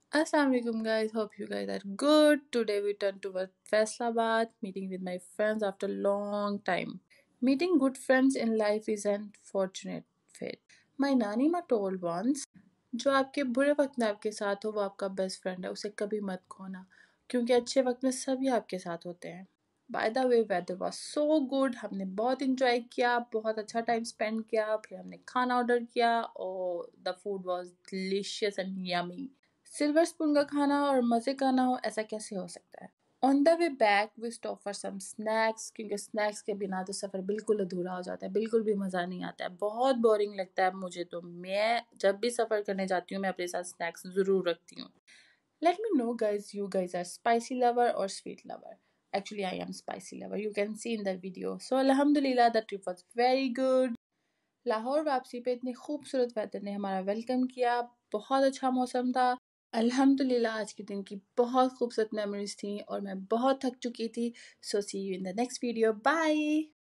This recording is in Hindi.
Assalamualaikum guys, hope you guys are good. Today we turn towards Faisalabad, meeting with my friends after a long time. Meeting good friends in life is an fortunate fate. My nani ma told once, जो आपके बुरे वक्त में आपके साथ हो वो आपका बेस्ट फ्रेंड है, उसे कभी मत खोना क्योंकि अच्छे वक्त में सभी आपके साथ होते हैं. By the way weather was so good, हमने बहुत इंजॉय किया, बहुत अच्छा टाइम स्पेंड किया, फिर हमने खाना ऑर्डर किया और the food was delicious and yummy. Silver spoon का खाना और मज़े का ना हो ऐसा कैसे हो सकता है. On the way back we stop for some snacks क्योंकि स्नैक्स के बिना तो सफ़र बिल्कुल अधूरा हो जाता है, बिल्कुल भी मज़ा नहीं आता है, बहुत बोरिंग लगता है मुझे. तो मैं जब भी सफ़र करने जाती हूँ मैं अपने साथ स्नैक्स ज़रूर रखती हूँ. Let me know, guys, you guys are spicy lover or sweet lover. Actually, I am spicy lover. You can see in the video. So, Alhamdulillah, the trip was very good. Lahore वापसी पे इतनी खूबसूरत वेदर ने हमारा वेलकम किया. बहुत अच्छा मौसम था. अल्हम्दुलिल्लाह आज के दिन की बहुत खूबसूरत मेमोरीज थी और मैं बहुत थक चुकी थी. So see you in the next video. Bye.